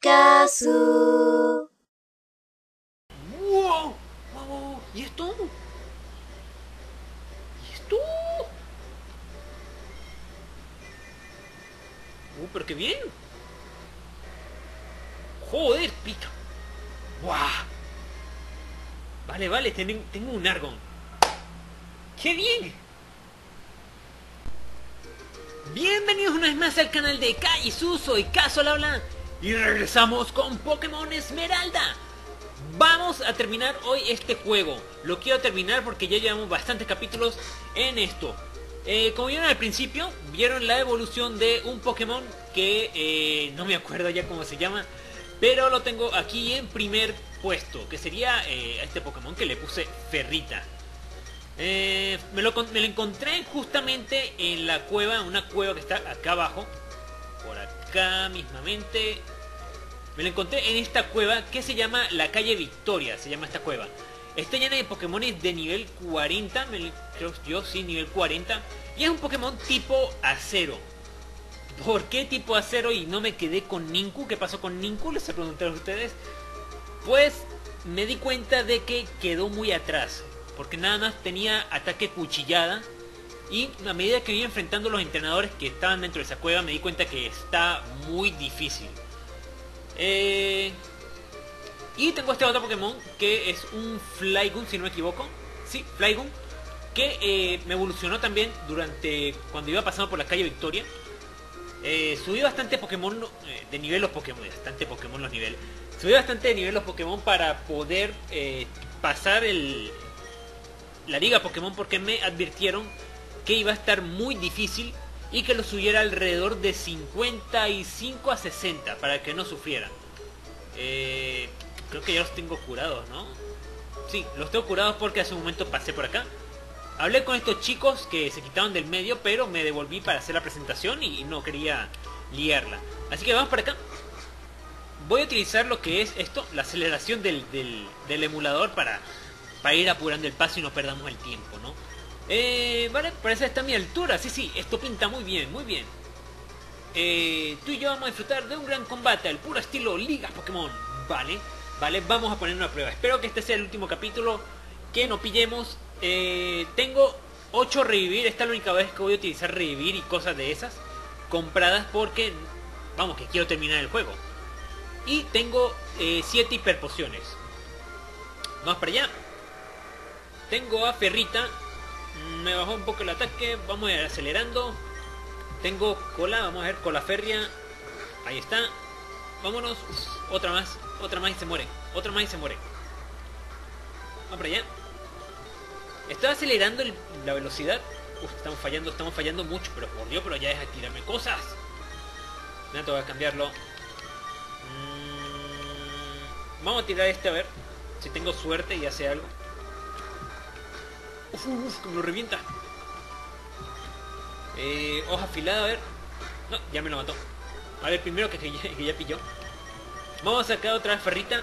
Kazu. ¡Wow! ¡Wow! ¿Y esto? ¿Y esto? Pero qué bien. Joder, pita. ¡Guau! Vale, vale, tengo un Argon. ¡Qué bien! Bienvenidos una vez más al canal de Kaizu, soy Kazu al habla. Y regresamos con Pokémon Esmeralda. Vamos a terminar hoy este juego. Lo quiero terminar porque ya llevamos bastantes capítulos en esto. Como vieron al principio, vieron la evolución de un Pokémon que no me acuerdo ya cómo se llama, pero lo tengo aquí en primer puesto, que sería este Pokémon que le puse Ferrita. Me lo encontré justamente en la cueva, una cueva que está acá abajo, por acá mismamente. Me lo encontré en esta cueva que se llama la calle Victoria, se llama esta cueva. Está llena de Pokémones de nivel 40, creo yo, sí, nivel 40. Y es un Pokémon tipo acero. ¿Por qué tipo acero y no me quedé con Ninku? ¿Qué pasó con Ninku? Les he preguntado a ustedes. Pues me di cuenta de que quedó muy atrás, porque nada más tenía ataque cuchillada. Y a medida que iba enfrentando a los entrenadores que estaban dentro de esa cueva, me di cuenta que está muy difícil. Y tengo este otro Pokémon que es un Flygon, si no me equivoco. Sí, Flygon, que me evolucionó también durante cuando iba pasando por la calle Victoria. Subí bastante Pokémon de nivel los Pokémon, bastante Pokémon los niveles. Subí bastante de nivel los Pokémon para poder pasar la liga Pokémon, porque me advirtieron que iba a estar muy difícil y que lo subiera alrededor de 55 a 60 para que no sufrieran. Creo que ya los tengo curados, ¿no? Sí, los tengo curados porque hace un momento pasé por acá. Hablé con estos chicos que se quitaron del medio, pero me devolví para hacer la presentación y no quería liarla. Así que vamos para acá. Voy a utilizar lo que es esto, la aceleración del emulador para ir apurando el paso y no perdamos el tiempo, ¿no? Vale, parece que está a mi altura. Sí, esto pinta muy bien, muy bien. Tú y yo vamos a disfrutar de un gran combate al puro estilo Liga Pokémon. Vale, vamos a poner una prueba. Espero que este sea el último capítulo, que no pillemos. Tengo 8 revivir. Esta es la única vez que voy a utilizar revivir y cosas de esas compradas, porque vamos, que quiero terminar el juego. Y tengo 7 hiperpociones. Vamos para allá. Tengo a Ferrita. Me bajó un poco el ataque. Vamos a ir acelerando. Tengo cola, vamos a ver, cola férrea. Ahí está. Vámonos. Otra más y se muere. Otra más y se muere. Vamos para allá. Estoy acelerando la velocidad. Estamos fallando mucho. Pero por Dios, pero ya deja de tirarme cosas. Me tengo que cambiarlo. Vamos a tirar este a ver si tengo suerte y hace algo. Que me lo revienta. Hoja afilada, a ver. No, ya me lo mató. A ver, primero que ya pilló. Vamos a sacar otra vez Ferrita.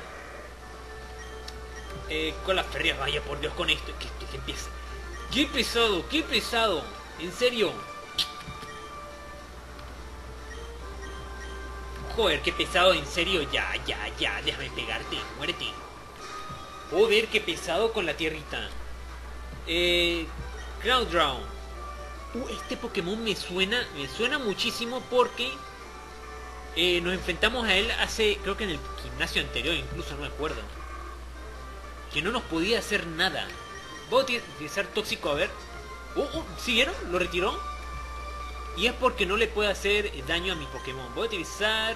Con las férreas, vaya por Dios con esto. Que empieza. ¡Qué pesado! En serio. Joder, qué pesado, en serio. Ya, déjame pegarte, muérete. Joder, qué pesado con la tierrita. Cloudrown. Este Pokémon me suena muchísimo porque nos enfrentamos a él hace, creo que en el gimnasio anterior, incluso no me acuerdo, que no nos podía hacer nada. Voy a utilizar tóxico, a ver. ¿Siguieron? ¿Lo retiró? Y es porque no le puede hacer daño a mi Pokémon. Voy a utilizar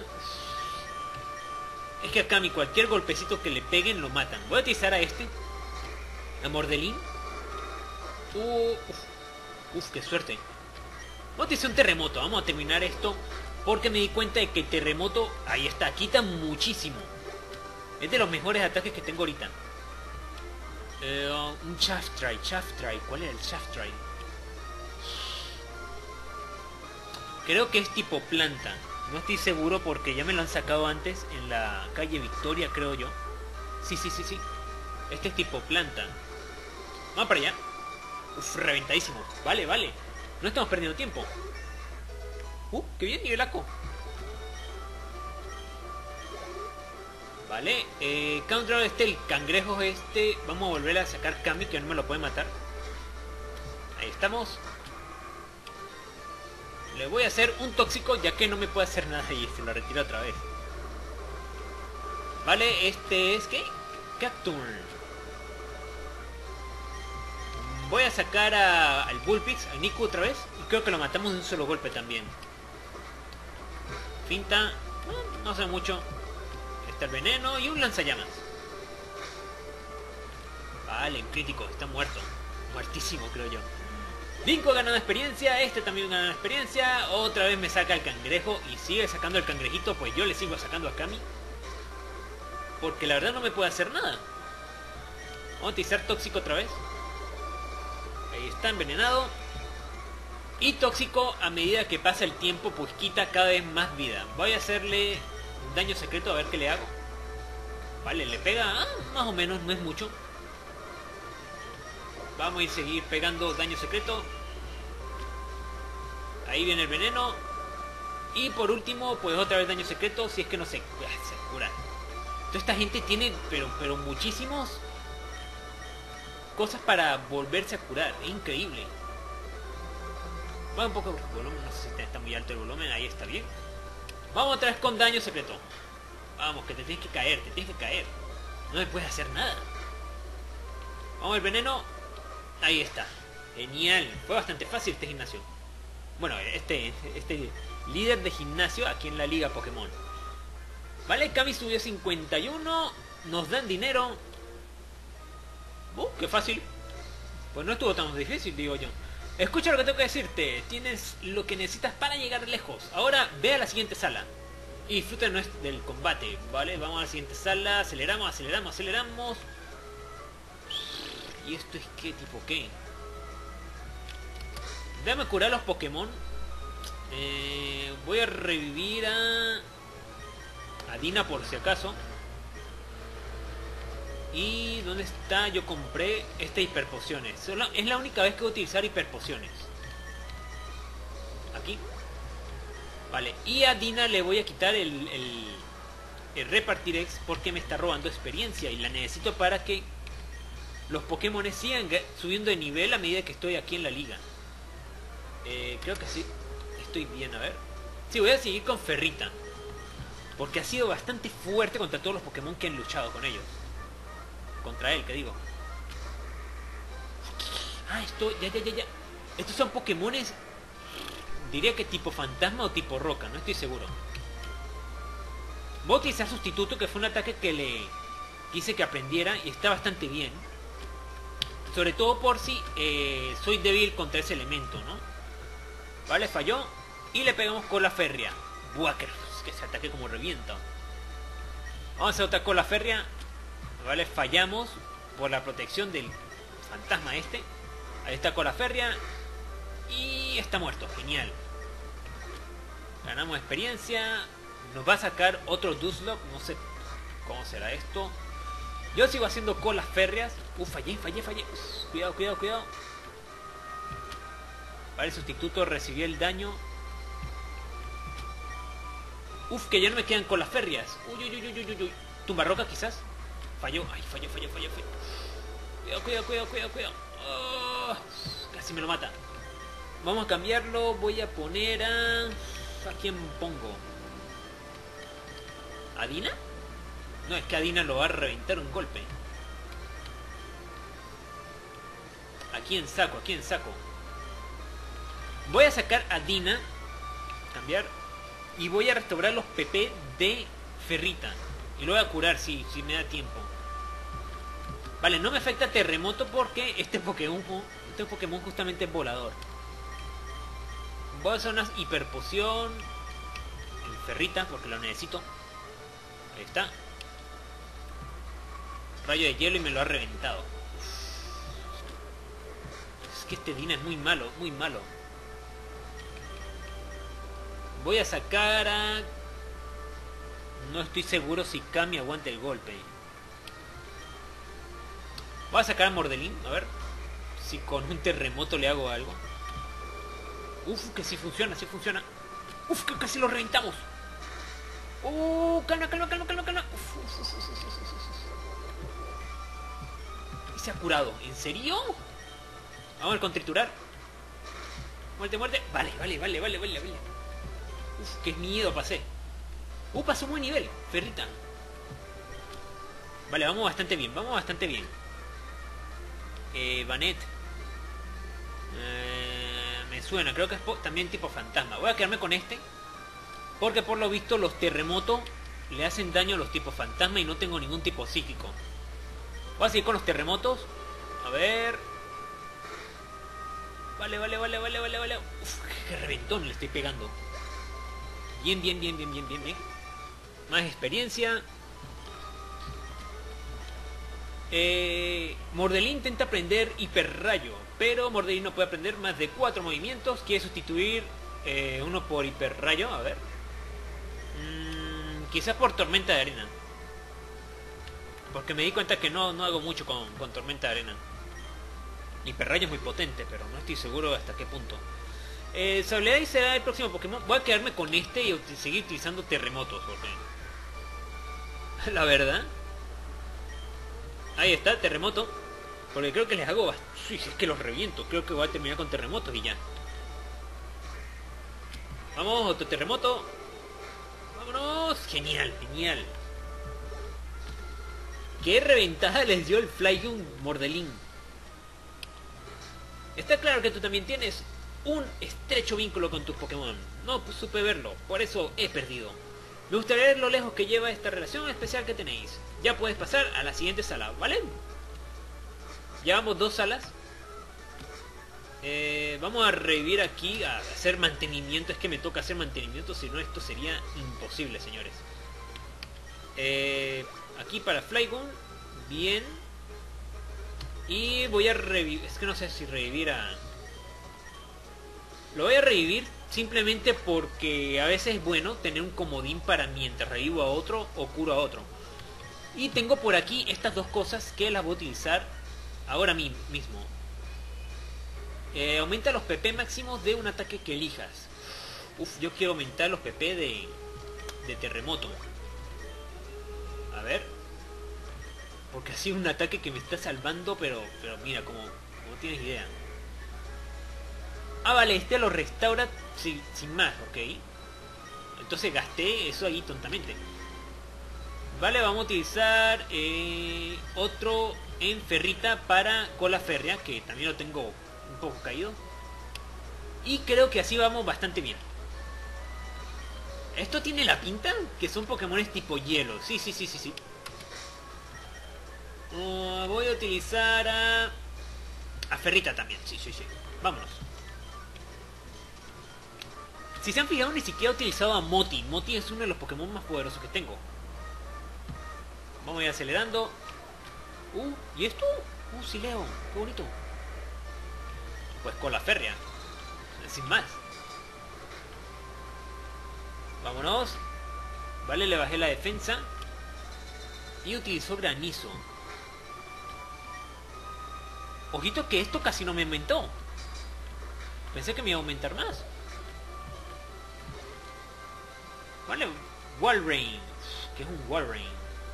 es que acá cualquier golpecito que le peguen lo matan. Voy a utilizar a este, a Mordelín. Qué suerte. Vamos a utilizar un terremoto. Vamos a terminar esto porque me di cuenta de que el terremoto, ahí está, quita muchísimo. Es de los mejores ataques que tengo ahorita. Un Shaftry. ¿Cuál era el Shaftry? Creo que es tipo planta. No estoy seguro porque ya me lo han sacado antes en la calle Victoria, creo yo. Sí. Este es tipo planta. Vamos para allá. Reventadísimo. Vale. No estamos perdiendo tiempo. Qué bien, nivelaco. Vale, Counter el cangrejo este. Vamos a volver a sacar Kami, que no me lo puede matar. Ahí estamos. Le voy a hacer un tóxico, ya que no me puede hacer nada. Y se lo retiro otra vez. Vale, este es... ¿qué? Cacturn. Voy a sacar al Bullpix, al Niku otra vez. Y creo que lo matamos de un solo golpe también. Finta. No sé mucho. Está el veneno y un lanzallamas. Vale, un crítico. Está muerto. Muertísimo, creo yo. Linko ha ganado experiencia. Este también ha ganado experiencia. Otra vez me saca el cangrejo. Y sigue sacando el cangrejito. Pues yo le sigo sacando a Kami. Porque la verdad no me puede hacer nada. Vamos a utilizar tóxico otra vez. Ahí está, envenenado. Y tóxico, a medida que pasa el tiempo, pues quita cada vez más vida. Voy a hacerle daño secreto, a ver qué le hago. Vale, le pega, más o menos, no es mucho. Vamos a ir seguir pegando daño secreto. Ahí viene el veneno. Y por último, pues otra vez daño secreto, si es que no se cura. Toda esta gente tiene, pero muchísimos cosas para volverse a curar. Es increíble. Va un poco el volumen, no sé si está muy alto el volumen, ahí está bien. Vamos otra vez con daño secreto. Vamos, que te tienes que caer, No me puedes hacer nada. Vamos el veneno. Ahí está. Genial. Fue bastante fácil este gimnasio. Bueno, este líder de gimnasio aquí en la liga Pokémon. Vale, Kami subió 51. Nos dan dinero. Qué fácil. Pues no estuvo tan difícil, digo yo. Escucha lo que tengo que decirte. Tienes lo que necesitas para llegar lejos. Ahora ve a la siguiente sala y disfruta del combate. Vale, vamos a la siguiente sala. Aceleramos. ¿Y esto es qué tipo qué? Déjame curar los Pokémon. Voy a revivir a Dina por si acaso. ¿Y dónde está? Yo compré esta hiperpociones. Es la única vez que voy a utilizar hiperpociones. Aquí. Vale. Y a Dina le voy a quitar el repartir X porque me está robando experiencia. Y la necesito para que los Pokémon sigan subiendo de nivel a medida que estoy aquí en la liga. Creo que sí. Estoy bien, a ver. Sí, voy a seguir con Ferrita. Porque ha sido bastante fuerte contra todos los Pokémon que han luchado con ellos. Contra él, que digo. Ya. Estos son Pokémones. Diría que tipo fantasma o tipo roca, no estoy seguro. Voy a utilizar sustituto, que fue un ataque que le quise que aprendiera. Y está bastante bien. Sobre todo por si soy débil contra ese elemento, ¿no? Vale, falló. Y le pegamos cola férrea. Buah, que ese ataque como revienta. Vamos a hacer otra cola férrea. Vale, fallamos por la protección del fantasma este. Ahí está cola férrea. Y está muerto, genial. Ganamos experiencia. Nos va a sacar otro Dusclops. No sé cómo será esto. Yo sigo haciendo colas férreas. Fallé. Cuidado. Vale, el sustituto recibió el daño. Que ya no me quedan colas férreas. Uy. Tumbarroca quizás. Falló. Falló. Cuidado. Oh, casi me lo mata. Vamos a cambiarlo. Voy a poner a quién pongo. ¿A Dina? No, es que a Dina lo va a reventar un golpe. ¿A quién saco? Voy a sacar a Dina. Cambiar. Y voy a restaurar los PP de Ferrita. Y lo voy a curar si me da tiempo. Vale, no me afecta terremoto porque este Pokémon justamente es volador. Voy a hacer una hiperpoción en Ferrita porque lo necesito. Ahí está. Rayo de hielo y me lo ha reventado. Es que este Dina es muy malo. Voy a sacar a... No estoy seguro si Kami aguanta el golpe. Voy a sacar a Mordelín, a ver si con un terremoto le hago algo. Que sí funciona. Que casi lo reventamos. Calma, calma, calma, calma, calma. Y se ha curado. ¿En serio? Vamos con triturar. Muerte, muerte. Vale, vale, vale, vale, vale, vale. Uf, qué miedo pasé. Pasó un buen nivel. Ferrita. Vale, vamos bastante bien, vamos bastante bien. Banet. Me suena, creo que es también tipo fantasma. Voy a quedarme con este. Porque por lo visto los terremotos le hacen daño a los tipos fantasma y no tengo ningún tipo psíquico. Voy a seguir con los terremotos. A ver. Vale, vale, vale, vale, vale, vale. Uf, qué reventón le estoy pegando. Bien, bien, bien, bien, bien, bien, bien. Más experiencia. Mordelín intenta aprender hiperrayo, pero Mordelín no puede aprender más de 4 movimientos. Quiere sustituir uno por hiperrayo. A ver. Quizás por tormenta de arena. Porque me di cuenta que no hago mucho con tormenta de arena. Hiperrayo es muy potente, pero no estoy seguro hasta qué punto. Su habilidad será el próximo Pokémon. Voy a quedarme con este y seguir utilizando terremotos. Porque... la verdad... ahí está, terremoto. Porque creo que les hago... sí, es que los reviento. Creo que voy a terminar con terremotos y ya. Vamos, otro terremoto. Vámonos. Genial, genial. Qué reventada les dio el Flygon Mordelín. Está claro que tú también tienes un estrecho vínculo con tus Pokémon. No supe verlo, por eso he perdido. Me gustaría ver lo lejos que lleva esta relación especial que tenéis. Ya puedes pasar a la siguiente sala, ¿vale? Llevamos 2 salas. Vamos a revivir aquí, a hacer mantenimiento. Es que me toca hacer mantenimiento, si no esto sería imposible, señores. Aquí para Flygon. Bien. Y voy a revivir... es que no sé si revivir a... lo voy a revivir simplemente porque a veces es bueno tener un comodín para mientras revivo a otro o curo a otro. Y tengo por aquí estas dos cosas que las voy a utilizar ahora mismo. Aumenta los PP máximos de un ataque que elijas. Uf, yo quiero aumentar los PP de terremoto. A ver. Porque ha sido un ataque que me está salvando, pero mira, como tienes idea. Ah, vale, este lo restaura sin más, ok. Entonces gasté eso ahí tontamente. Vale, vamos a utilizar otro en ferrita para cola férrea, que también lo tengo un poco caído. Y creo que así vamos bastante bien. ¿Esto tiene la pinta? Que son Pokémones tipo hielo. Sí, sí, sí, sí, sí. Voy a utilizar a ferrita también. Sí, sí, sí. Vámonos. Si se han fijado, ni siquiera he utilizado a Moti. Moti es uno de los Pokémon más poderosos que tengo. Vamos a ir acelerando. ¿Y esto? Sí leo. Qué bonito. Pues con la férrea. Sin más. Vámonos. Vale, le bajé la defensa. Y utilizó granizo. Ojito que esto casi no me aumentó. Pensé que me iba a aumentar más. Vale, Walrein. ¿Qué es un Walrein?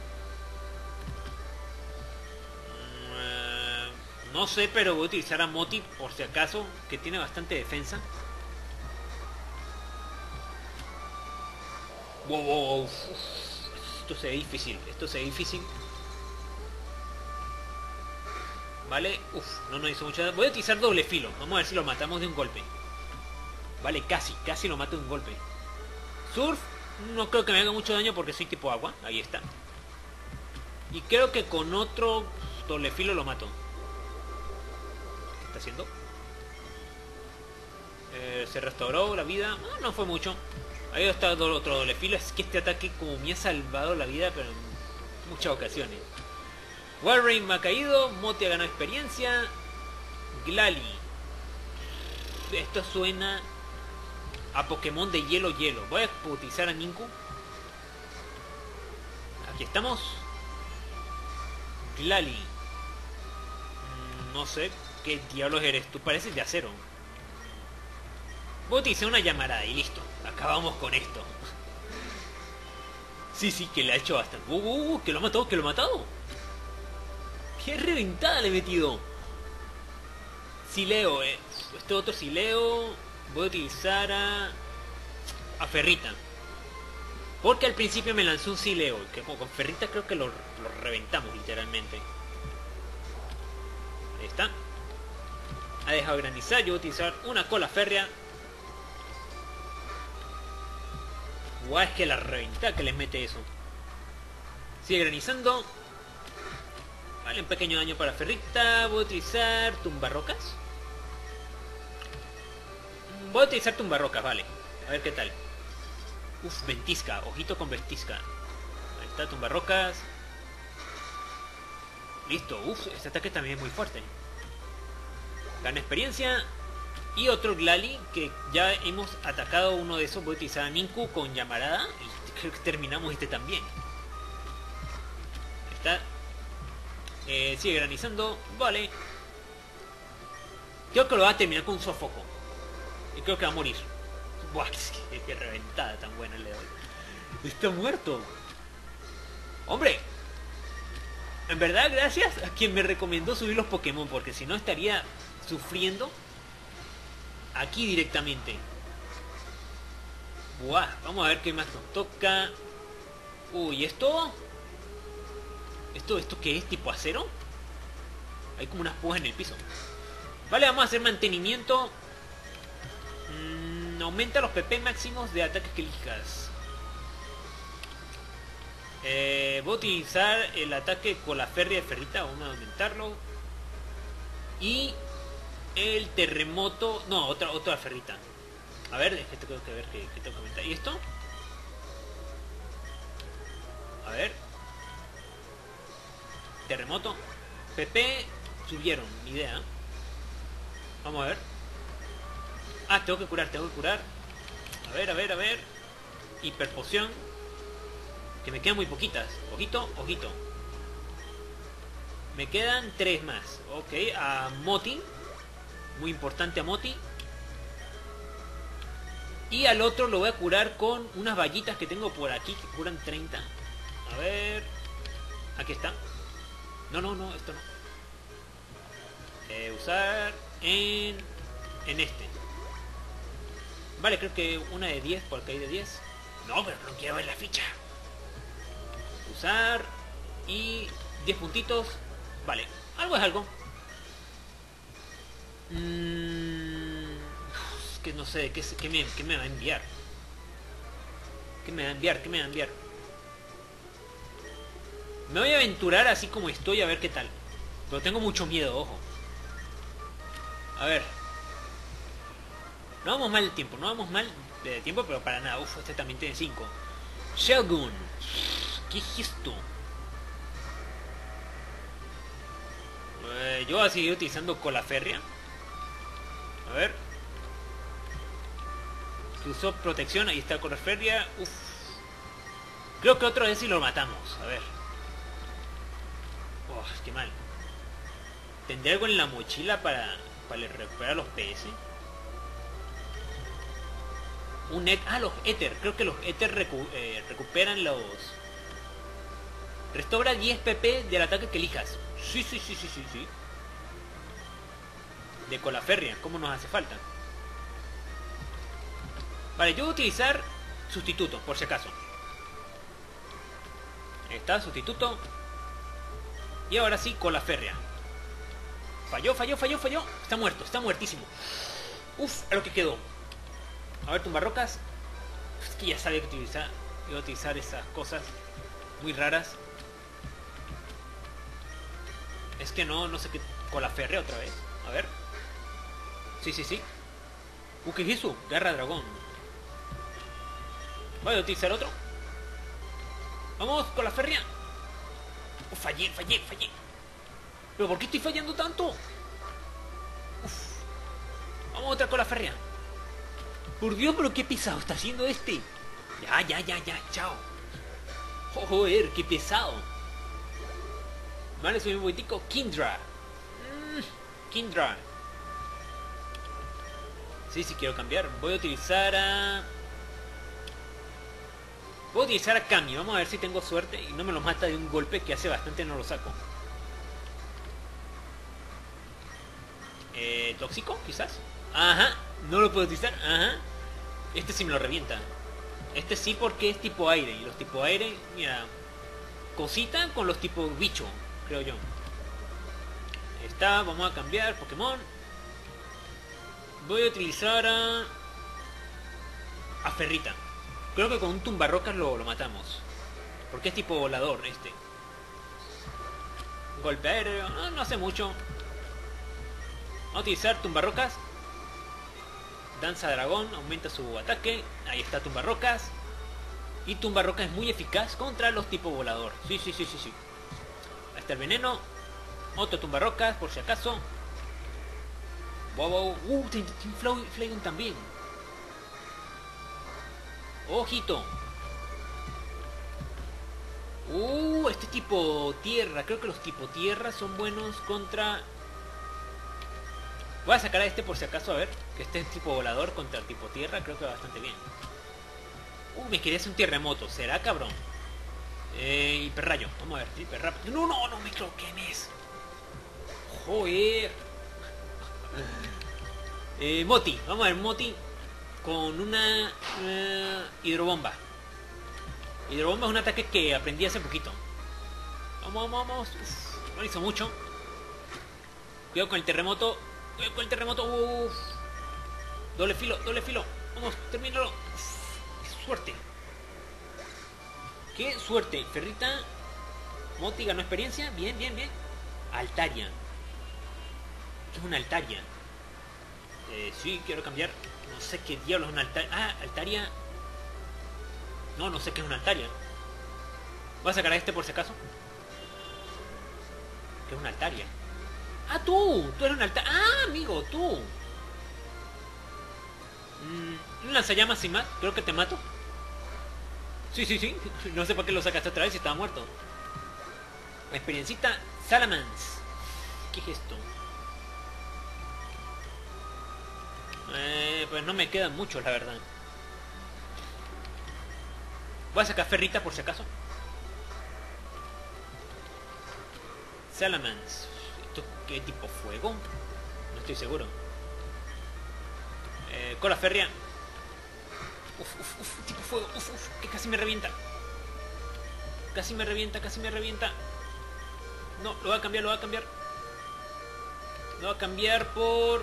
No sé, pero voy a utilizar a Moti por si acaso, que tiene bastante defensa. Wow, wow, wow. Esto se ve difícil, esto se ve difícil. Vale, no hizo mucho daño. Voy a utilizar doble filo, vamos a ver si lo matamos de un golpe. Vale, casi lo mato de un golpe. Surf, no creo que me haga mucho daño porque soy tipo agua, ahí está. Y creo que con otro doble filo lo mato. ¿Qué está haciendo? Se restauró la vida, no fue mucho. Ahí está otro doble filo. Es que este ataque como me ha salvado la vida, pero en muchas ocasiones. Walrein me ha caído, Moti ha ganado experiencia. Glalie. Esto suena a Pokémon de hielo. Voy a utilizar a Ninku. Aquí estamos. Glalie. No sé qué diablos eres. Tú pareces de acero. Voy a utilizar una llamarada y listo. Acabamos con esto. Sí, sí, que le ha hecho bastante. Que lo ha matado, que lo ha matado. Qué reventada le he metido. Sileo, este otro Sileo. Voy a utilizar a Ferrita. Porque al principio me lanzó un Sileo. Que con Ferrita creo que lo reventamos literalmente. Ahí está. Ha dejado de granizar. Yo voy a utilizar una cola férrea. Guau, es que la reventada que les mete eso. Sigue granizando. Vale, un pequeño daño para Ferrita. Voy a utilizar tumbarrocas. Voy a utilizar tumbarrocas, vale. A ver qué tal. Uf, ventisca. Ojito con ventisca. Ahí está, tumbarrocas. Listo. Uf, este ataque también es muy fuerte. Gana experiencia. Y otro Glalie, que ya hemos atacado uno de esos. Voy a utilizar a Ninku con llamarada. Y creo que terminamos este también. Ahí está. Sigue granizando. Vale. Creo que lo va a terminar con un sofoco. Y creo que va a morir. Buah, qué reventada tan buena le doy. Está muerto. Hombre. En verdad, gracias a quien me recomendó subir los Pokémon. Porque si no estaría sufriendo aquí directamente. Buah, vamos a ver qué más nos toca. Uy, ¿esto? ¿Esto qué es? ¿Tipo acero? Hay como unas púas en el piso. Vale, vamos a hacer mantenimiento. Aumenta los PP máximos de ataques que elijas. Voy a utilizar el ataque con la férrea de Ferrita. Vamos a aumentarlo. Y el terremoto. No, otra Ferrita. A ver, es que tengo que ver qué tengo que aumentar. ¿Y esto? A ver. Terremoto. PP subieron, ni idea. Vamos a ver. Ah, tengo que curar. A ver. Hiperpoción. Que me quedan muy poquitas. Ojito. Me quedan 3 más. Ok, a Moti. Muy importante a Moti. Y al otro lo voy a curar con unas vallitas que tengo por aquí que curan 30. A ver. Aquí está. No, esto no. Usar en este. Vale, creo que una de 10, porque hay de 10. No, pero no quiero ver la ficha. Usar y 10 puntitos. Vale, algo es algo. Es que no sé, ¿qué me va a enviar? ¿Qué me va a enviar? Me voy a aventurar así como estoy a ver qué tal. Pero tengo mucho miedo, ojo. A ver. No vamos mal de tiempo, pero para nada. Uf, este también tiene 5. Shelgun. ¿Qué es esto? Yo voy a seguir utilizando cola férrea. A ver. Se usó protección, ahí está cola férrea. Uf. Creo que otra vez si lo matamos. A ver. Oh, qué mal. ¿Tendré algo en la mochila para recuperar los PS? Los éter. Creo que los éter recuperan los... Restaura 10 PP del ataque que elijas. Sí. De cola férrea. ¿Cómo nos hace falta? Vale, yo voy a utilizar sustituto, por si acaso. Ahí está, sustituto. Y ahora sí, cola férrea. Falló. Está muerto, está muertísimo. Uf, a lo que quedó. A ver, tumbarrocas. Es que ya sabía que iba a utilizar esas cosas muy raras. Es que no sé qué. Cola férrea otra vez. A ver. Sí. ¿Qué es eso? Garra dragón. Voy a utilizar otro. Vamos, cola férrea. Fallé. ¿Pero por qué estoy fallando tanto? Uf. Vamos, otra cola férrea. Por Dios, pero qué pesado está haciendo este. Ya, chao. Joder, qué pesado. Vale, soy un poquitico. Kindra. Sí, quiero cambiar. Voy a utilizar a... Puedo utilizar a Kami, vamos a ver si tengo suerte y no me lo mata de un golpe que hace bastante no lo saco. ¿Tóxico? Quizás. Ajá, no lo puedo utilizar. Ajá. Este sí me lo revienta. Este sí porque es tipo aire. Y los tipo aire, mira, cosita con los tipo bicho, creo yo. Ahí está, vamos a cambiar Pokémon. Voy a utilizar a Ferrita. Creo que con un tumbarrocas lo matamos. Porque es tipo volador este. Golpe aéreo, no hace mucho. Vamos a utilizar tumbarrocas. Danza dragón, aumenta su ataque. Ahí está tumbarrocas. Y tumbarrocas es muy eficaz contra los tipo volador. Sí. Ahí está el veneno. Otro tumbarrocas por si acaso. Wow. Tiene Flagon también. Ojito. Este tipo tierra. Creo que los tipo tierra son buenos contra... Voy a sacar a este por si acaso, a ver. Que este es tipo volador contra el tipo tierra. Creo que va bastante bien. Me quería hacer un terremoto. ¿Será, cabrón? Hiperrayo. Vamos a ver. Hiperrayo. No me equivoqué en eso. Joder. Moti. Vamos a ver Moti. Con una hidrobomba. Hidrobomba es un ataque que aprendí hace poquito. Vamos. Uf, no hizo mucho. Cuidado con el terremoto. Uf. Doble filo. Vamos, termínalo. Qué suerte. Qué suerte. Ferrita. Moti ganó experiencia. Bien. Altaria. ¿Qué es una Altaria? Sí, quiero cambiar. No sé qué diablos es una Altaria. Altaria. No sé qué es una Altaria. Voy a sacar a este por si acaso. ¿Qué es una Altaria? Tú eres una Altaria. Amigo, tú. Un lanzallamas sin más. Creo que te mato. Sí. No sé para qué lo sacaste otra vez si estaba muerto. Experiencita Salamence. ¿Qué es esto? Pues no me quedan muchos, la verdad. Voy a sacar Ferrita por si acaso. Salamence. ¿Esto qué tipo fuego? No estoy seguro. Cola férrea. Uf, tipo fuego. Uf, que casi me revienta. Casi me revienta. No, lo voy a cambiar. Lo voy a cambiar por...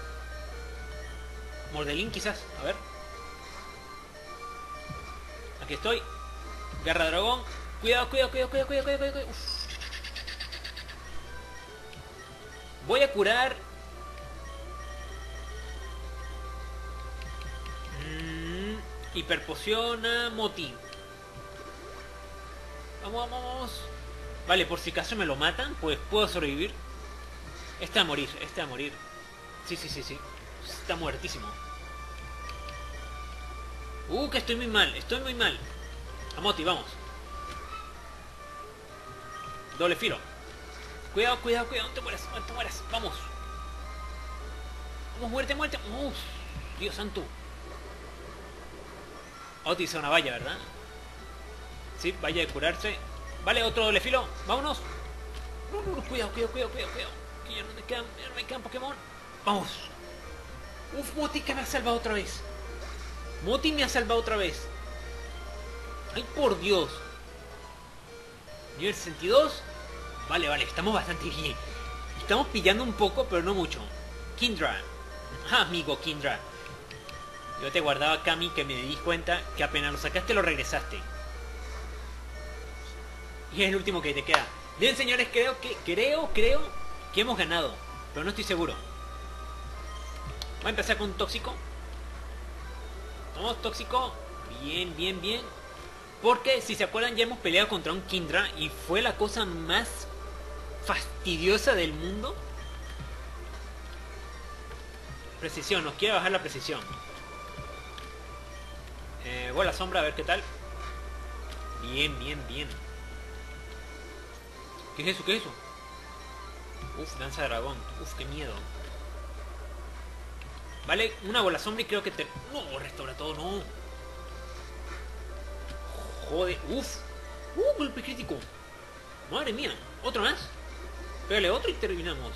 Mordelín quizás, a ver. Aquí estoy. Garra dragón. Cuidado. Uf. Voy a curar. Hiperpoción a Moti. Vamos. Vale, por si acaso me lo matan, pues puedo sobrevivir. Este va a morir. Sí. Está muertísimo. Que estoy muy mal. A Moti, vamos. Doble filo. Cuidado, no te mueras. Vamos, muerte. Uf, Dios santo. Utilizar una valla, ¿verdad? Sí, valla de curarse. Vale, otro doble filo. Vámonos. No, cuidado. Que ya no me quedan Pokémon. Vamos. Uf, Moti que me ha salvado otra vez. Ay, por Dios. Nivel 62. Vale, estamos bastante bien. Estamos pillando un poco, pero no mucho. Kindra. Amigo Kindra. Yo te guardaba Kami, que me di cuenta que apenas lo sacaste lo regresaste. Y es el último que te queda. Bien, señores, creo que hemos ganado. Pero no estoy seguro. Voy a empezar con un tóxico. Vamos, tóxico. Bien. Porque, si se acuerdan, ya hemos peleado contra un Kindra. Y fue la cosa más fastidiosa del mundo. Precisión, nos quiere bajar la precisión. Voy a la sombra a ver qué tal. Bien. ¿Qué es eso? Uf, danza de dragón. Uf, qué miedo. Vale, una bola sombra y creo que te... No, restaura todo, no. Joder, uff. Golpe crítico. Madre mía, otro más. Pégale otro y terminamos.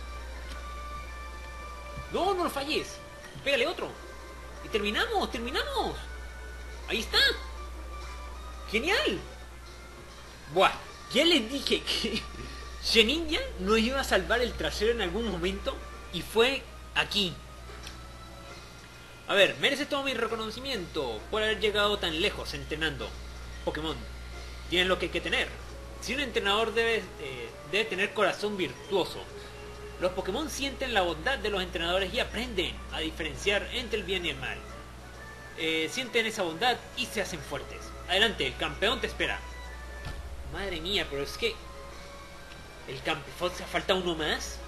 No, no lo falles. Pégale otro. Y terminamos, terminamos. Ahí está. Genial. Buah, ya les dije que Greninja nos iba a salvar el trasero en algún momento. Y fue aquí. A ver, merece todo mi reconocimiento por haber llegado tan lejos entrenando Pokémon. Tienen lo que hay que tener. Si un entrenador debe tener corazón virtuoso. Los Pokémon sienten la bondad de los entrenadores y aprenden a diferenciar entre el bien y el mal. Sienten esa bondad y se hacen fuertes. Adelante, el campeón te espera. Madre mía, pero es que... ¿El campeón? ¿Falta uno más?